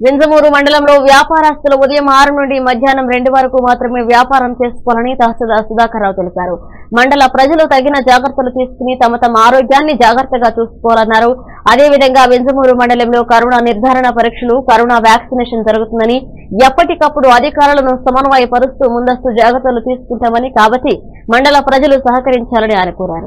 వింజమూరు మండలంలో వ్యాపారస్తులు ఉదయం 6 నుండి మధ్యాహ్నం 2 వరకు మాత్రమే వ్యాపారం చేసుకోవాలని తహసీల్దార్ సుధాకర్ రావు తెలిపారు. మండల ప్రజలు తగిన జాగ్రత్తలు తీసుకుని తమ ఆరోగ్యాన్ని జాగ్రత్తగా చూసుకోవాలన్నారు. అదేవిధంగా వింజమూరు మండలంలో కరోనా నిర్ధారణ పరీక్షలు, కరోనా వ్యాక్సినేషన్ జరుగుతుందని, ఎప్పటికప్పుడు అధికారులను సమన్వయపరుస్తూ ముందస్తు జాగ్రత్తలు తీసుకుంటామని, కాబట్టి మండల ప్రజలు సహకరించాలని ఆయన కోరారు.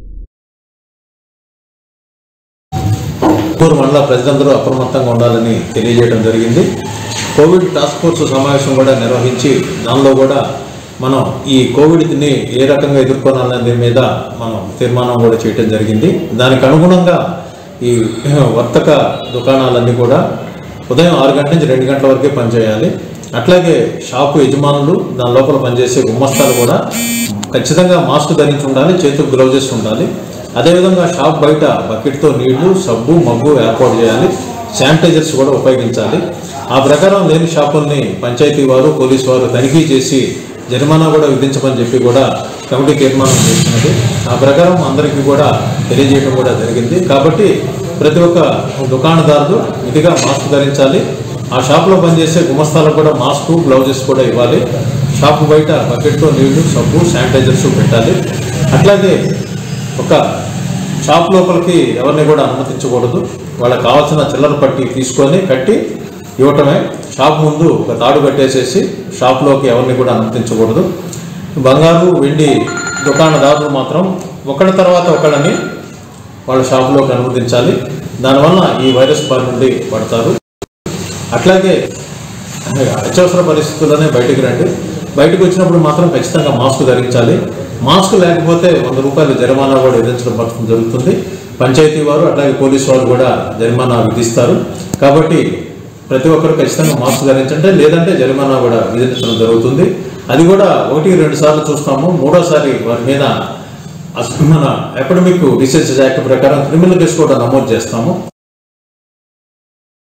మండల ప్రజలందరూ అప్రమత్తంగా ఉండాలని తెలియజేయడం జరిగింది. కోవిడ్ టాస్క్ ఫోర్స్ సమావేశం కూడా నిర్వహించి దానిలో కూడా మనం ఈ కోవిడ్ని ఏ రకంగా ఎదుర్కొనాలనే దీని మీద మనం తీర్మానం కూడా చేయడం జరిగింది. దానికి అనుగుణంగా ఈ వర్తక దుకాణాలన్నీ కూడా ఉదయం 6 గంటల నుంచి 2 గంటల వరకే పనిచేయాలి. అట్లాగే షాపు యజమానులు, దాని లోపల పనిచేసే గుమ్మస్తాలు కూడా ఖచ్చితంగా మాస్క్ ధరించి ఉండాలి, చేతులకు గ్లౌజెస్ ఉండాలి. అదేవిధంగా షాప్ బయట బకెట్తో నీళ్లు, సబ్బు, మగ్గు ఏర్పాటు చేయాలి. శానిటైజర్స్ కూడా ఉపయోగించాలి. ఆ ప్రకారం లేని షాపుల్ని పంచాయతీ వారు, పోలీసు వారు తనిఖీ చేసి జరిమానా కూడా విధించమని చెప్పి కూడా కమిటీ తీర్మానం చేస్తున్నది. ఆ ప్రకారం అందరికీ కూడా తెలియజేయడం కూడా జరిగింది. కాబట్టి ప్రతి ఒక్క దుకాణదారులు విధిగా మాస్క్ ధరించాలి. ఆ షాపులో పనిచేసే గుమస్తాలకు కూడా మాస్కు, గ్లౌజెస్ కూడా ఇవ్వాలి. షాపు బయట బకెట్తో నీళ్లు, సబ్బు, శానిటైజర్స్ పెట్టాలి. అట్లాగే ఒక షాప్ లోపలికి ఎవరిని కూడా అనుమతించకూడదు. వాళ్ళకి కావాల్సిన చిల్లర పట్టి తీసుకొని కట్టి ఇవ్వటమే. షాప్ ముందు ఒక తాడు కట్టేసేసి షాప్లోకి ఎవరిని కూడా అనుమతించకూడదు. బంగారు, వెండి దుకాణదారులు మాత్రం ఒకరి తర్వాత ఒకళ్ళని వాళ్ళ షాపులోకి అనుమతించాలి. దానివల్ల ఈ వైరస్ బారి నుండి పడతారు. అట్లాగే అత్యవసర పరిస్థితుల్లోనే బయటికి రండి. బయటకు వచ్చినప్పుడు మాత్రం ఖచ్చితంగా మాస్క్ ధరించాలి. మాస్క్ లేకపోతే 100 రూపాయల జరిమానా కూడా విధించడం జరుగుతుంది. పంచాయతీ వారు అట్లాగే పోలీసు వారు కూడా జరిమానా విధిస్తారు. కాబట్టి ప్రతి ఒక్కరు ఖచ్చితంగా మాస్క్ ధరించండి, లేదంటే జరిమానా కూడా విధించడం జరుగుతుంది. అది కూడా 1-2 సార్లు చూస్తాము. మూడోసారి వారి మీద మన ఎపిడమిక్ డిసీజెస్ యాక్ట్ ప్రకారం క్రిమినల్ కేసు కూడా నమోదు చేస్తాము.